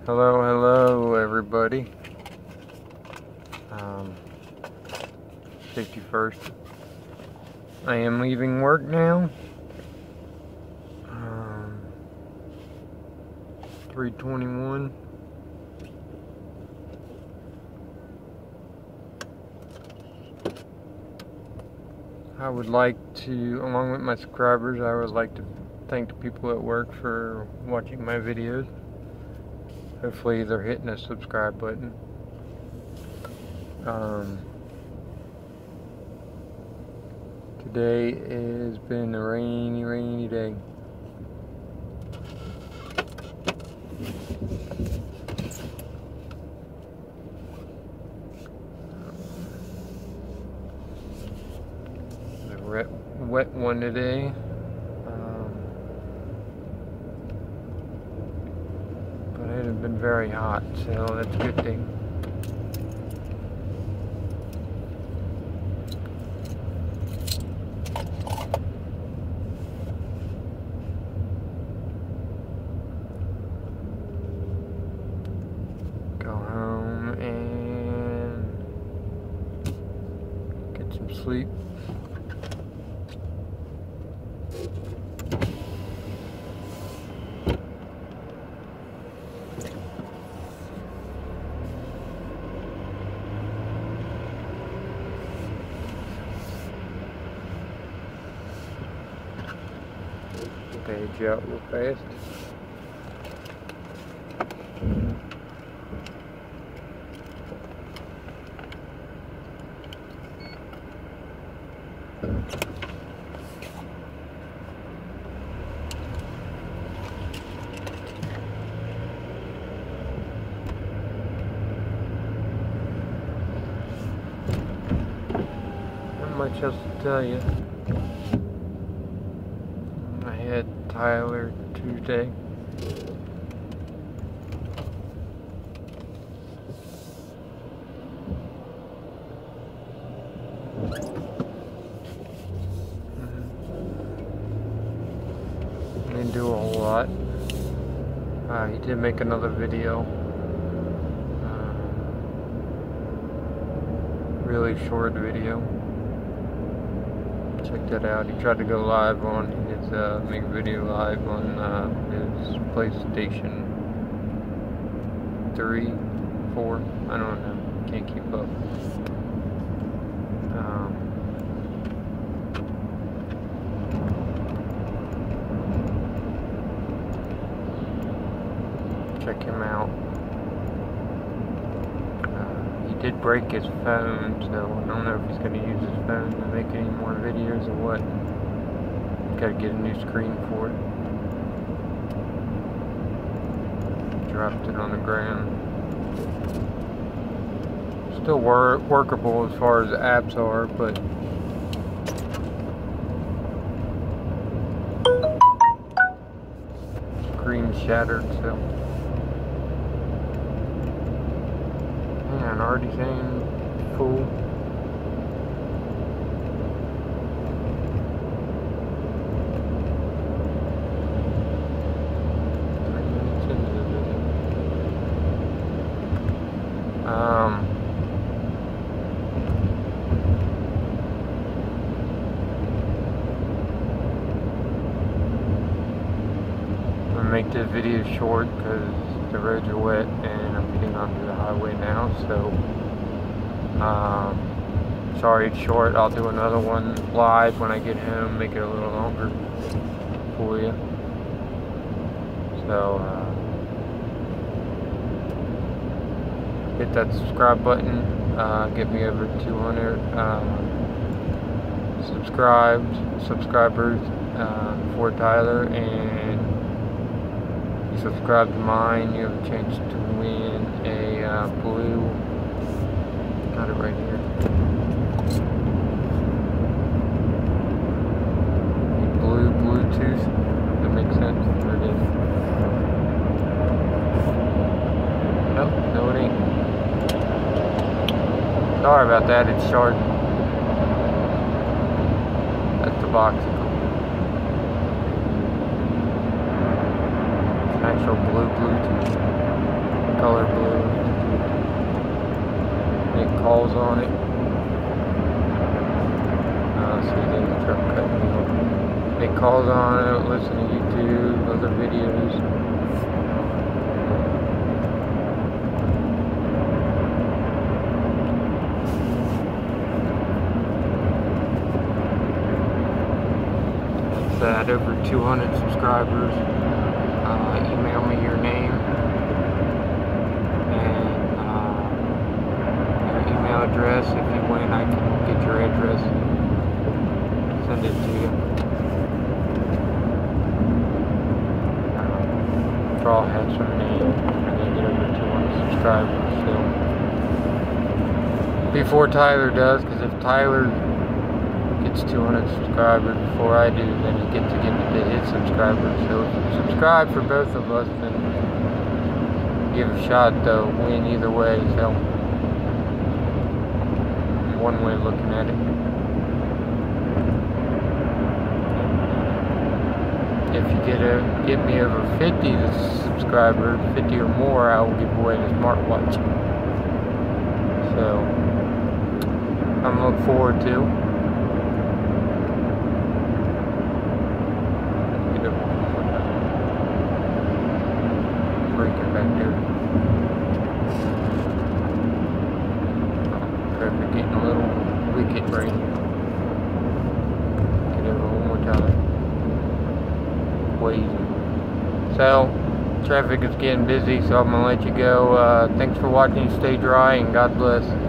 Hello everybody. 51st. I am leaving work now. 3:21. I would like to, along with my subscribers, I would like to thank the people at work for watching my videos. Hopefully they're hitting the subscribe button. Today has been a rainy day. A wet one today. But it hasn't been very hot, so that's a good thing. Go home and get some sleep. Page out real fast. Not much else to tell you. I had Tyler Tuesday. Didn't do a whole lot. He did make another video. Really short video. Check that out. He tried to go live on his make a video live on his PlayStation 3, 4. I don't know. Can't keep up. Check him out. He did break his phone, so I don't know if he's going to use his phone to make any more videos or what. Got to get a new screen for it. Dropped it on the ground. Still workable as far as the apps are, but screen shattered, so. Man, already saying full. I'm gonna make this video short because the roads are wet and I'm getting onto the highway now, so sorry it's short. I'll do another one live when I get home, make it a little longer for you. So hit that subscribe button, get me over 200 subscribers for Tyler, and you subscribe to mine, you have a chance to win a blue, got it right here, blue Bluetooth, if that makes sense. There it is. Nope, no it ain't. Sorry about that, it's short. That's the box. It's an actual blue Bluetooth. color blue. Make calls on it. See, there's the truck cutting me off. Make calls on it, listen to YouTube, other videos. It's at over 200 subscribers. Email me your name and your email address. If you win, I can get your address, send it to you. Draw has some name and they get over 200 subscribers. So before Tyler does, because if Tyler gets 200 subscribers before I do, then he gets to get to his subscribers. So if you subscribe for both of us, then give a shot to win either way. So one way of looking at it. If you get me over 50 subscribers, 50 or more, I will give away the smartwatch. So I'm looking forward to. Breaker back there. Traffic getting a little wicked right here. Get over one more time. Crazy. So, traffic is getting busy, so I'm gonna let you go. Thanks for watching. Stay dry and God bless.